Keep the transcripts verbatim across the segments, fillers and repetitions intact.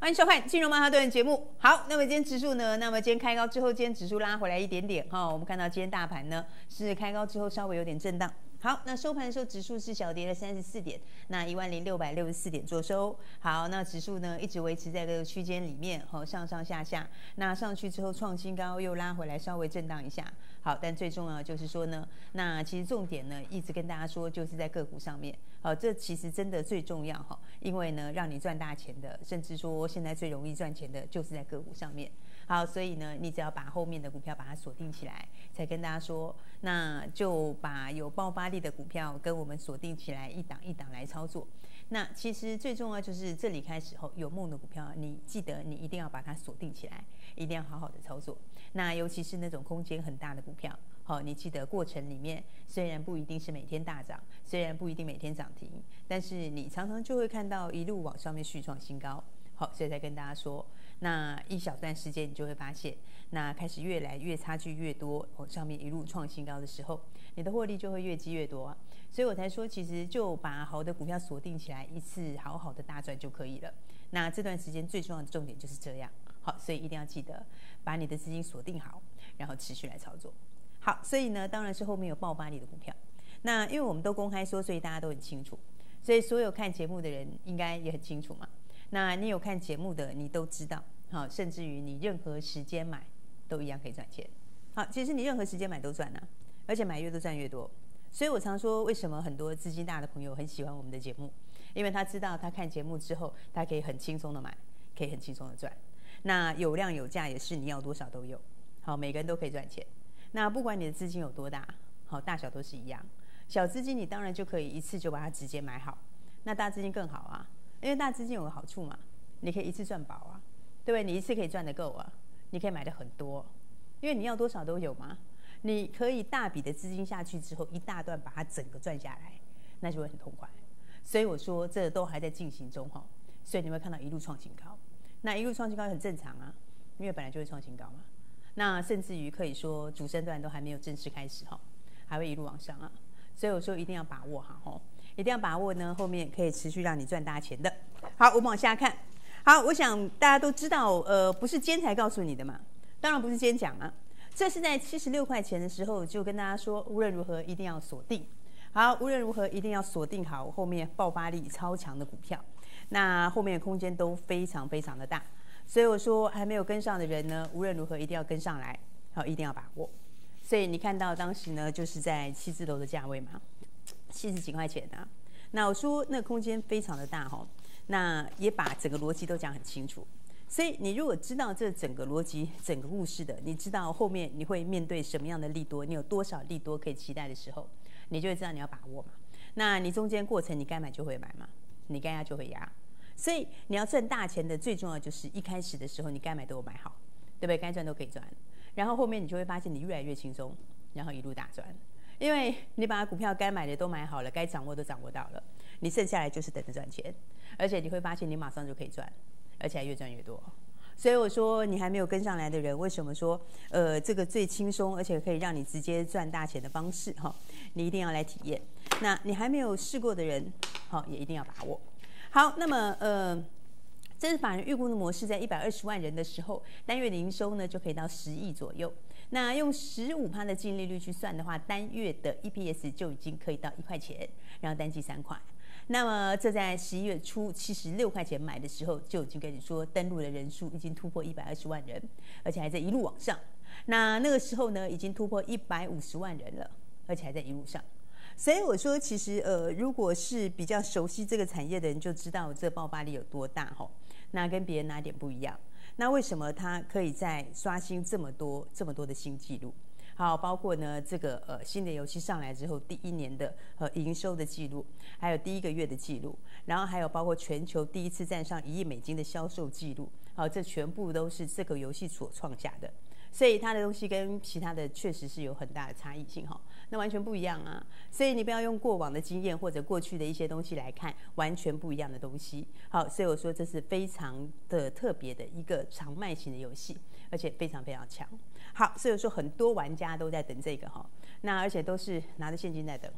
欢迎收看《金融曼哈顿》节目。好，那么今天指数呢？那么今天开高之后，今天指数拉回来一点点哈、哦。我们看到今天大盘呢是开高之后稍微有点震荡。好，那收盘的时候指数是小跌了三十四点，那一万零六百六十四点做收。好，那指数呢一直维持在这个区间里面，哈、哦，上上下下。那上去之后创新高，又拉回来，稍微震荡一下。好，但最重要的就是说呢，那其实重点呢一直跟大家说，就是在个股上面。好，这其实真的最重要哈，因为呢让你赚大钱的，甚至说现在最容易赚钱的就是在个股上面。好，所以呢，你只要把后面的股票把它锁定起来，才跟大家说，那就把有爆发力的股票跟我们锁定起来，一档一档来操作。那其实最重要就是这里开始后有梦的股票，你记得你一定要把它锁定起来，一定要好好的操作。那尤其是那种空间很大的股票，好，你记得过程里面虽然不一定是每天大涨，虽然不一定每天涨停，但是你常常就会看到一路往上面续创新高。好，所以再跟大家说，那一小段时间你就会发现，那开始越来越差距越多，哦，上面一路创新高的时候，你的获利就会越积越多啊。所以我才说，其实就把好的股票锁定起来，一次好好的大赚就可以了。那这段时间最重要的重点就是这样。好，所以一定要记得把你的资金锁定好，然后持续来操作。好，所以呢，当然是后面有爆发力的股票。那因为我们都公开说，所以大家都很清楚，所以所有看节目的人应该也很清楚嘛。那你有看节目的，你都知道，好，甚至于你任何时间买都一样可以赚钱。好，其实你任何时间买都赚啊，而且买越多赚越多。所以我常说，为什么很多资金大的朋友很喜欢我们的节目？因为他知道他看节目之后，他可以很轻松的买，可以很轻松的赚。那有量有价也是你要多少都有，好，每个人都可以赚钱。那不管你的资金有多大，好，大小都是一样。小资金你当然就可以一次就把它直接买好，那大资金更好啊。因为大资金有个好处嘛，你可以一次赚饱啊，对不对？你一次可以赚得够啊，你可以买的很多，因为你要多少都有嘛。你可以大笔的资金下去之后，一大段把它整个赚下来，那就会很痛快。所以我说这都还在进行中哈，所以你会看到一路创新高。那一路创新高很正常啊，因为本来就会创新高嘛。那甚至于可以说主升段都还没有正式开始哈，还会一路往上啊。所以我说一定要把握好哈。一定要把握呢，后面可以持续让你赚大钱的。好，我们往下看。好，我想大家都知道，呃，不是今天才告诉你的嘛，当然不是今天讲啊，这是在七十六块钱的时候就跟大家说，无论如何一定要锁定。好，无论如何一定要锁定好后面爆发力超强的股票，那后面的空间都非常非常的大。所以我说还没有跟上的人呢，无论如何一定要跟上来，好，一定要把握。所以你看到当时呢，就是在七字头的价位嘛。七十几块钱啊，那我说那个空间非常的大哈，那也把整个逻辑都讲很清楚。所以你如果知道这整个逻辑、整个故事的，你知道后面你会面对什么样的利多，你有多少利多可以期待的时候，你就会知道你要把握嘛。那你中间过程你该买就会买嘛，你该压就会压。所以你要赚大钱的最重要就是一开始的时候你该买都有买好，对不对？该赚都可以赚，然后后面你就会发现你越来越轻松，然后一路大赚。因为你把股票该买的都买好了，该掌握都掌握到了，你剩下来就是等着赚钱，而且你会发现你马上就可以赚，而且还越赚越多。所以我说你还没有跟上来的人，为什么说呃这个最轻松，而且可以让你直接赚大钱的方式哈，你一定要来体验。那你还没有试过的人，好也一定要把握。好，那么呃。这是法人预估的模式，在一百二十万人的时候，单月的营收呢就可以到十亿左右。那用十五趴的净利率去算的话，单月的 E P S 就已经可以到一块钱，然后单季三块。那么这在十一月初七十六块钱买的时候，就已经跟你说登录的人数已经突破一百二十万人，而且还在一路往上。那那个时候呢，已经突破一百五十万人了，而且还在一路上。所以我说，其实呃，如果是比较熟悉这个产业的人，就知道这爆发力有多大哈。那跟别人哪点不一样？那为什么它可以在刷新这么多这么多的新纪录？好，包括呢这个呃新的游戏上来之后，第一年的呃营收的记录，还有第一个月的记录，然后还有包括全球第一次站上一亿美金的销售记录，好，这全部都是这个游戏所创下的。所以它的东西跟其他的确实是有很大的差异性哈，那完全不一样啊。所以你不要用过往的经验或者过去的一些东西来看，完全不一样的东西。好，所以我说这是非常的特别的一个长卖型的游戏，而且非常非常强。好，所以说很多玩家都在等这个哈，那而且都是拿着现金在等哈。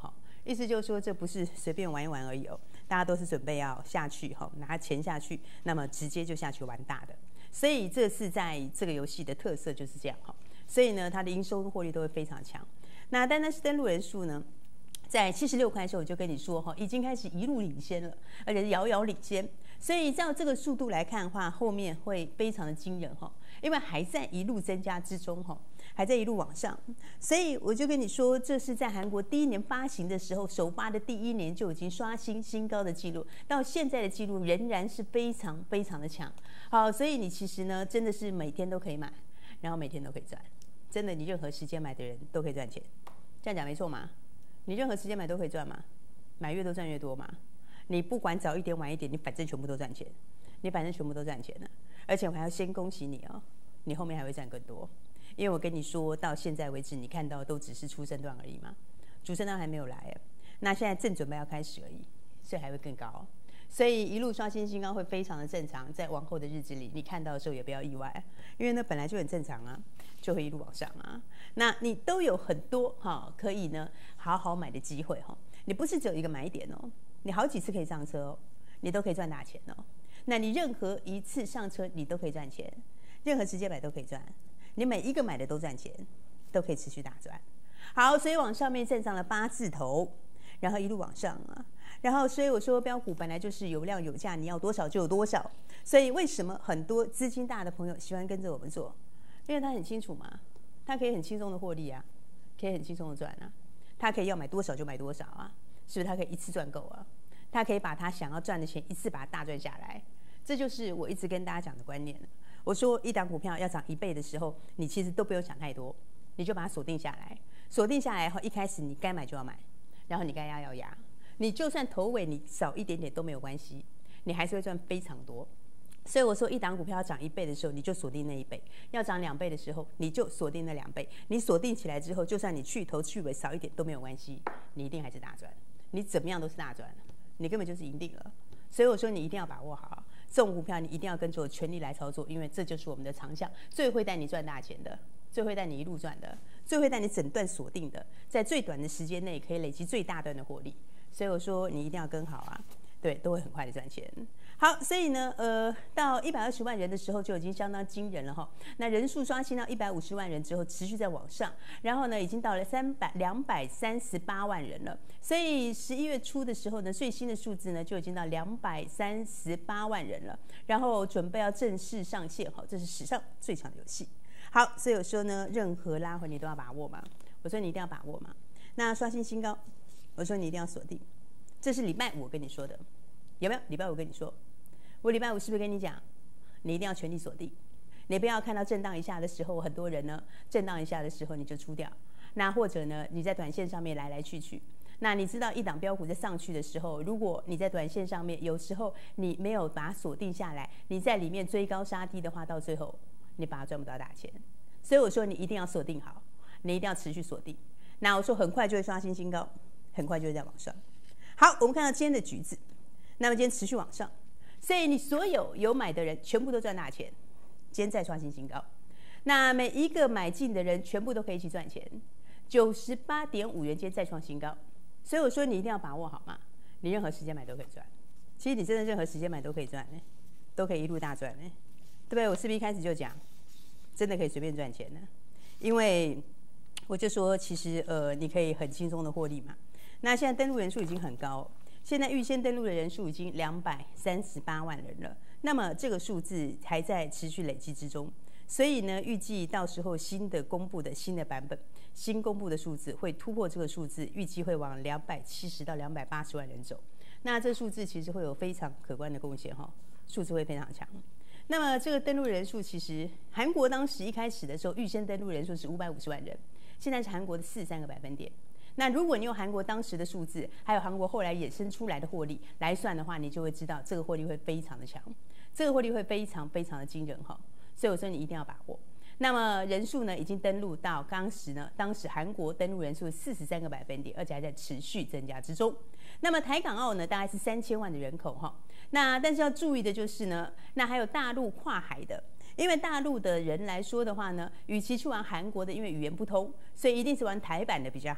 意思就是说这不是随便玩一玩而已哦，大家都是准备要下去哈，拿钱下去，那么直接就下去玩大的。所以这是在这个游戏的特色就是这样哈。所以呢，它的营收获利都会非常强。那单单是登录人数呢，在七十六块的时候我就跟你说哈，已经开始一路领先了，而且是遥遥领先。所以照这个速度来看的话，后面会非常的惊人哈，因为还在一路增加之中哈，还在一路往上。所以我就跟你说，这是在韩国第一年发行的时候，首发的第一年就已经刷新新高的记录，到现在的记录仍然是非常非常的强。好，所以你其实呢，真的是每天都可以买，然后每天都可以赚。真的，你任何时间买的人都可以赚钱，这样讲没错吗？你任何时间买都可以赚吗？买越多赚越多嘛。你不管早一点晚一点，你反正全部都赚钱，你反正全部都赚钱了。而且我还要先恭喜你哦，你后面还会赚更多，因为我跟你说到现在为止，你看到都只是初升段而已嘛，主升段还没有来，那现在正准备要开始而已，所以还会更高。所以一路刷新新高会非常的正常，在往后的日子里，你看到的时候也不要意外，因为那本来就很正常啊，就会一路往上啊。那你都有很多哈可以呢好好买的机会哈，你不是只有一个买点哦，你好几次可以上车哦，你都可以赚大钱哦。那你任何一次上车你都可以赚钱，任何时间买都可以赚，你每一个买的都赚钱，都可以持续大赚。好，所以往上面站上了八字头，然后一路往上啊。然后，所以我说标股本来就是有量有价，你要多少就有多少。所以为什么很多资金大的朋友喜欢跟着我们做？因为他很清楚嘛，他可以很轻松的获利啊，可以很轻松的赚啊，他可以要买多少就买多少啊，是不是？他可以一次赚够啊，他可以把他想要赚的钱一次把它大赚下来。这就是我一直跟大家讲的观念。我说一档股票要涨一倍的时候，你其实都不用想太多，你就把它锁定下来。锁定下来后，一开始你该买就要买，然后你该压要压。你就算头尾你少一点点都没有关系，你还是会赚非常多。所以我说一档股票要涨一倍的时候，你就锁定那一倍；要涨两倍的时候，你就锁定那两倍。你锁定起来之后，就算你去头去尾少一点都没有关系，你一定还是大赚。你怎么样都是大赚，你根本就是赢定了。所以我说你一定要把握好这种股票，你一定要跟着我全力来操作，因为这就是我们的长项，最会带你赚大钱的，最会带你一路赚的，最会带你整段锁定的，在最短的时间内可以累积最大段的获利。所以我说你一定要跟好啊，对，都会很快的赚钱。好，所以呢，呃，到一百二十万人的时候就已经相当惊人了哈。那人数刷新到一百五十万人之后，持续在往上，然后呢，已经到了三百两百三十八万人了。所以十一月初的时候呢，最新的数字呢就已经到两百三十八万人了，然后准备要正式上线哈，这是史上最强的游戏。好，所以我说呢，任何拉回你都要把握嘛。我说你一定要把握嘛。那刷新新高。我说你一定要锁定，这是礼拜五我跟你说的，有没有？礼拜五跟你说，我礼拜五是不是跟你讲，你一定要全力锁定，你不要看到震荡一下的时候，很多人呢震荡一下的时候你就出掉，那或者呢你在短线上面来来去去，那你知道一档标股在上去的时候，如果你在短线上面有时候你没有把它锁定下来，你在里面追高杀低的话，到最后你把它赚不到大钱。所以我说你一定要锁定好，你一定要持续锁定。那我说很快就会刷新新高。很快就会再往上。好，我们看到今天的橘子，那么今天持续往上，所以你所有有买的人全部都赚大钱，今天再刷新新高。那每一个买进的人全部都可以一起赚钱，九十八点五元今天再创新高。所以我说你一定要把握好嘛，你任何时间买都可以赚。其实你真的任何时间买都可以赚呢，都可以一路大赚呢，对不对？我是不是一开始就讲，真的可以随便赚钱呢？因为我就说，其实呃，你可以很轻松的获利嘛。那现在登录人数已经很高，现在预先登录的人数已经两百三十八万人了。那么这个数字还在持续累积之中，所以呢，预计到时候新的公布的新的版本、新公布的数字会突破这个数字，预计会往两百七十到两百八十万人走。那这数字其实会有非常可观的贡献哈，数字会非常强。那么这个登录人数，其实韩国当时一开始的时候，预先登录人数是五百五十万人，现在是韩国的四十三个百分点。那如果你用韩国当时的数字，还有韩国后来衍生出来的获利来算的话，你就会知道这个获利会非常的强，这个获利会非常非常的惊人哈。所以我说你一定要把握。那么人数呢，已经登录到当时呢，当时韩国登录人数四十三个百分点，而且还在持续增加之中。那么台港澳呢，大概是三千万的人口哈。那但是要注意的就是呢，那还有大陆跨海的。因为大陆的人来说的话呢，与其去玩韩国的，因为语言不通，所以一定是玩台版的比较好。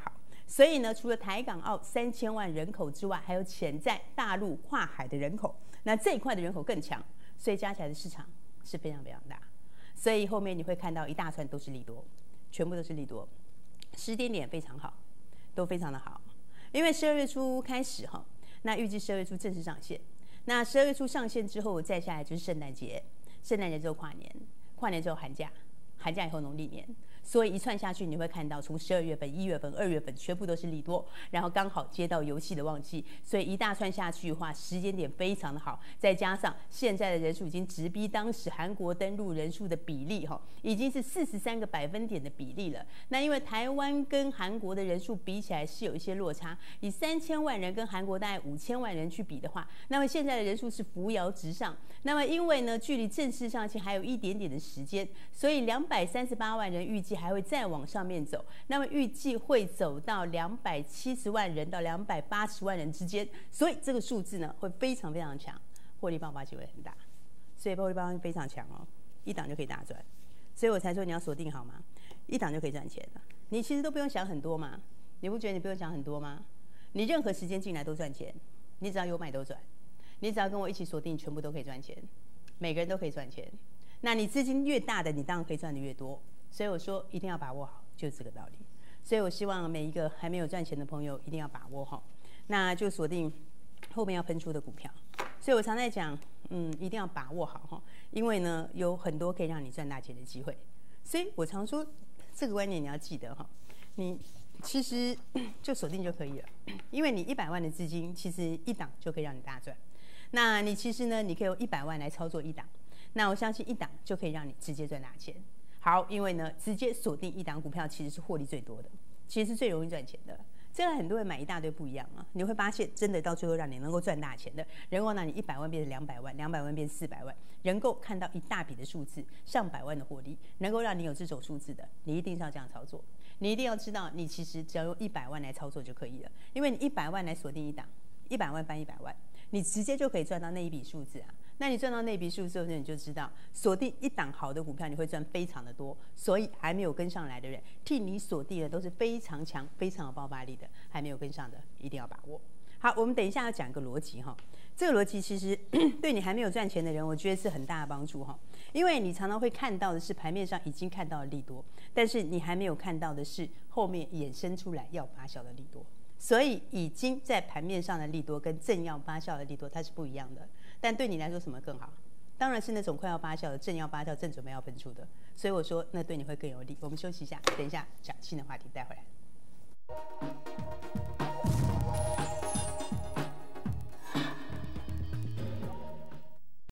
所以呢，除了台港澳三千万人口之外，还有潜在大陆跨海的人口，那这一块的人口更强，所以加起来的市场是非常非常大。所以后面你会看到一大串都是利多，全部都是利多，时间点非常好，都非常的好。因为十二月初开始哈，那预计十二月初正式上线。那十二月初上线之后，再下来就是圣诞节，圣诞节之后跨年，跨年之后寒假，寒假以后农历年。所以一串下去，你会看到从十二月份、一月份、二月份全部都是利多，然后刚好接到游戏的旺季，所以一大串下去的话，时间点非常的好。再加上现在的人数已经直逼当时韩国登陆人数的比例哈，已经是四十三个百分点的比例了。那因为台湾跟韩国的人数比起来是有一些落差，以三千万人跟韩国大概五千万人去比的话，那么现在的人数是扶摇直上。那么因为呢，距离正式上线还有一点点的时间，所以两百三十八万人预计还会再往上面走，那么预计会走到两百七十万人到两百八十万人之间，所以这个数字呢会非常非常强，获利爆发机会很大，所以获利爆发非常强哦，一档就可以大赚，所以我才说你要锁定好吗？一档就可以赚钱了，你其实都不用想很多嘛，你不觉得你不用想很多吗？你任何时间进来都赚钱，你只要有买都赚，你只要跟我一起锁定，全部都可以赚钱，每个人都可以赚钱。那你资金越大的，你当然可以赚得越多。所以我说一定要把握好，就是这个道理。所以我希望每一个还没有赚钱的朋友一定要把握好，那就锁定后面要喷出的股票。所以我常在讲，嗯，一定要把握好哈，因为呢有很多可以让你赚大钱的机会。所以我常说这个观念你要记得哈，你其实就锁定就可以了，因为你一百万的资金其实一档就可以让你大赚。那你其实呢，你可以用一百万来操作一档，那我相信一档就可以让你直接赚大钱。好，因为呢，直接锁定一档股票其实是获利最多的，其实是最容易赚钱的。这个很多人买一大堆不一样啊，你会发现真的到最后让你能够赚大钱的，能够让你一百万变成两百万，两百万变四百万，能够看到一大笔的数字，上百万的获利，能够让你有这种数字的，你一定是要这样操作。你一定要知道，你其实只要用一百万来操作就可以了，因为你一百万来锁定一档，一百万翻一百万，你直接就可以赚到那一笔数字啊。那你赚到那笔数之后，你就知道锁定一档好的股票，你会赚非常的多。所以还没有跟上来的人，替你锁定的都是非常强、非常有爆发力的。还没有跟上的，一定要把握。好，我们等一下要讲一个逻辑哈。这个逻辑其实对你还没有赚钱的人，我觉得是很大的帮助哈。因为你常常会看到的是盘面上已经看到的利多，但是你还没有看到的是后面衍生出来要发酵的利多。所以已经在盘面上的利多跟正要发酵的利多，它是不一样的。但对你来说什么更好？当然是那种快要发酵的、正要发酵、正准备要喷出的。所以我说，那对你会更有利。我们休息一下，等一下讲新的话题带回来。